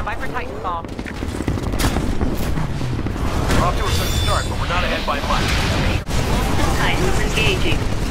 Viper Titan bomb. We're off to a good start, but we're not ahead by much. Titans engaging.